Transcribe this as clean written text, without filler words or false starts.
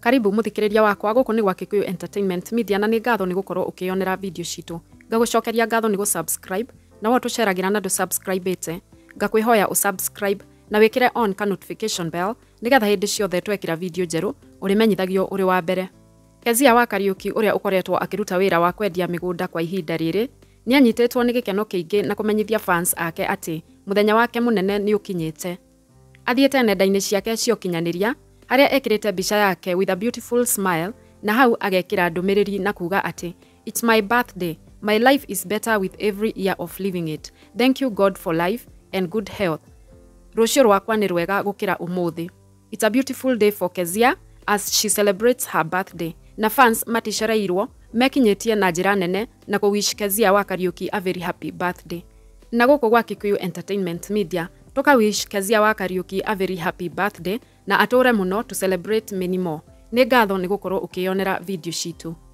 Karibu muthikiriria wakwa guku ni gwa Kikuyu Entertainment Media na ni ngatho ni gukorwo ukionera video citu. Ngagucokeria ngatho ni subscribe na watu sharagira na subscribe ngakwihoya usubscribe na wikire on ka notification bell nigetha hindi ciothe twekira video njeru urimenyithagio uri wa mbere. Keziah wa Kariûki uria ukoretwo akiruta wira wa kwendia migunda kwa ihinda riri ni anyitetwo ni gikeno kiingi na kumenyithia fans ake ati muthenya wake munene ni ukinyite. Athiete nenda-ini ciake cio kinyaniria haria ekirite bica yake with a beautiful smile na hau agekira ndûmîrîri na kuga ati it's my birthday, my life is better with every year of living it, thank you God for life and good health. Rũciũ rwakwa ni rwega gukira umuthi. It's a beautiful day for Keziah as she celebrates her birthday na fans matishareirwo mekinyetie na njira nene na kuwish Keziah wa Kariûki a very happy birthday. Na guku gwa Kikuyu Entertainment Media toka wish Keziah wa Kariûki a very happy birthday na atore muno to celebrate many more. Ni ngatho ni gukorwo ukionera video citu.